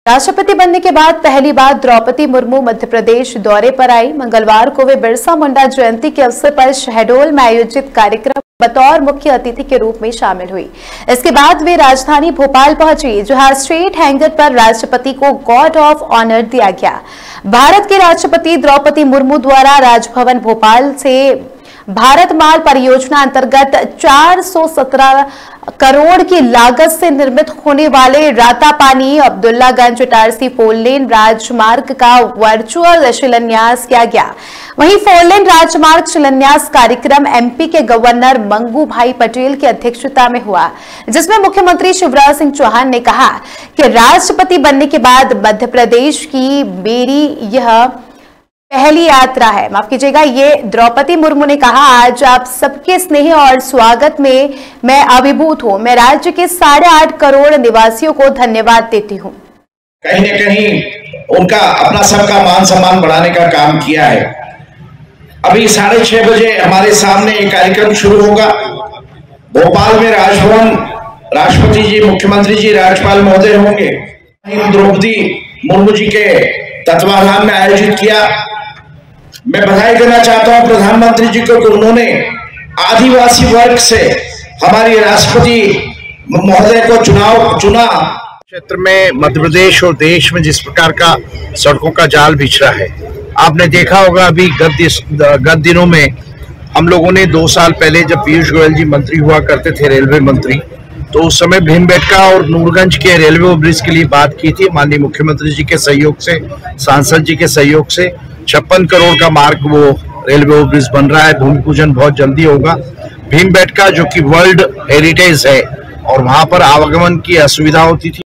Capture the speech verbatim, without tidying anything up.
राष्ट्रपति बनने के बाद पहली बार द्रौपदी मुर्मू मध्य प्रदेश दौरे पर आई। मंगलवार को वे बिरसा मुंडा जयंती के अवसर पर शहडोल में आयोजित कार्यक्रम बतौर मुख्य अतिथि के रूप में शामिल हुई। इसके बाद वे राजधानी भोपाल पहुंची, जहां स्ट्रीट हैंगर पर राष्ट्रपति को गार्ड ऑफ ऑनर दिया गया। भारत के राष्ट्रपति द्रौपदी मुर्मू द्वारा राजभवन भोपाल से भारत माल परियोजना अंतर्गत चार सौ सत्रह करोड़ की लागत से निर्मित होने वाले रातापानी अब्दुल्लागंज इटारसी फोर लेन राजमार्ग का वर्चुअल शिलान्यास किया गया। वहीं फोर लेन राजमार्ग शिलान्यास कार्यक्रम एमपी के गवर्नर मंगू भाई पटेल की अध्यक्षता में हुआ, जिसमें मुख्यमंत्री शिवराज सिंह चौहान ने कहा कि राष्ट्रपति बनने के बाद मध्य प्रदेश की मेरी यह पहली यात्रा है। माफ कीजिएगा, ये द्रौपदी मुर्मू ने कहा, आज आप सबके स्नेह और स्वागत में मैं अभिभूत हूं। मैं राज्य के साढ़े आठ करोड़ निवासियों को धन्यवाद देती हूं। कहीं न कहीं उनका अपना सबका मान सम्मान बढ़ाने का काम किया है। अभी साढ़े छह बजे हमारे सामने एक कार्यक्रम शुरू होगा। भोपाल में राजभवन, राष्ट्रपति जी, मुख्यमंत्री जी, राज्यपाल महोदय होंगे। द्रौपदी मुर्मू जी के तत्वाधान में आयोजित किया। मैं बधाई देना चाहता हूं प्रधानमंत्री जी को कि उन्होंने आदिवासी वर्ग से हमारी राष्ट्रपति महोदय को चुनाव चुना। क्षेत्र में मध्य प्रदेश और देश में जिस प्रकार का सड़कों का जाल बिछ रहा है, आपने देखा होगा। अभी गत गत दिनों में हम लोगों ने दो साल पहले जब पीयूष गोयल जी मंत्री हुआ करते थे, रेलवे मंत्री, तो उस समय भीमबेटका और नूरगंज के रेलवे ब्रिज के लिए बात की थी। माननीय मुख्यमंत्री जी के सहयोग से, सांसद जी के सहयोग से छप्पन करोड़ का मार्ग वो रेलवे ब्रिज बन रहा है। भूमि पूजन बहुत जल्दी होगा। भीमबेटका जो कि वर्ल्ड हेरिटेज है और वहां पर आवागमन की असुविधा होती थी।